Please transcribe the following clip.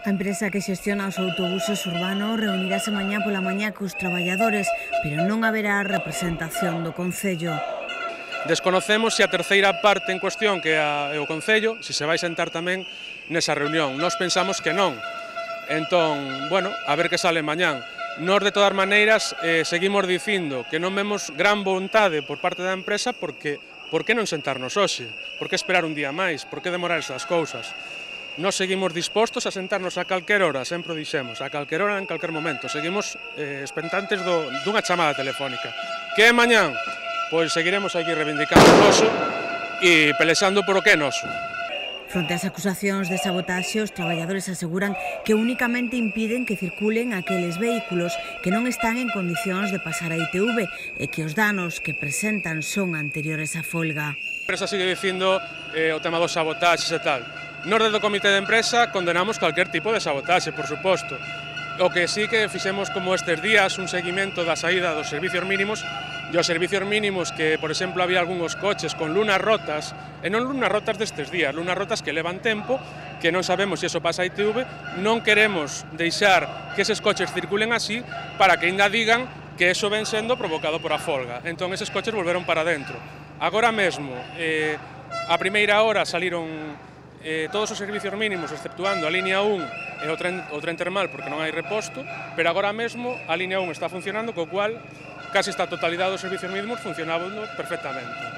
A empresa que xestiona os autobuses urbanos reunirase mañá pola mañá cos traballadores, pero non haberá representación do Concello. Desconocemos se a terceira parte en cuestión, que é o Concello, se vai sentar tamén nesa reunión. Nós pensamos que non. Entón, bueno, a ver que sale mañán. Nós, de todas maneiras, seguimos dicindo que non vemos gran vontade por parte da empresa porque por que non sentarnos hoxe? Por que esperar un día máis? Por que demorar esas cousas? Nós seguimos dispostos a sentarnos a calquer hora, sempre o dixemos, a calquer hora, en calquer momento. Seguimos expectantes dunha chamada telefónica. Que é mañán? Pois seguiremos aquí reivindicando o noso e pelexando por o que é noso. Fronte ás acusacións de sabotaxe, os traballadores aseguran que únicamente impiden que circulen aqueles vehículos que non están en condicións de pasar a ITV e que os danos que presentan son anteriores á folga. A empresa sigue dicindo o tema dos sabotaxes e tal. Nós, desde o comité de empresa, condenamos calquer tipo de sabotaxe, por suposto. O que sí que fixemos como estes días un seguimento da saída dos servicios mínimos, e os servicios mínimos que, por exemplo, había algúns coches con lunas rotas, e non lunas rotas destes días, lunas rotas que levan tempo, que non sabemos se iso pasa a ITV, non queremos deixar que eses coches circulen así para que ainda digan que eso ven sendo provocado por a folga. Entón, eses coches volveron para dentro. Agora mesmo, a primeira hora saliron todos os servicios mínimos, exceptuando a línea 1 e o tren termal, porque non hai reposto, pero agora mesmo a línea 1 está funcionando, co cual casi está a totalidade dos servicios mínimos funcionando perfectamente.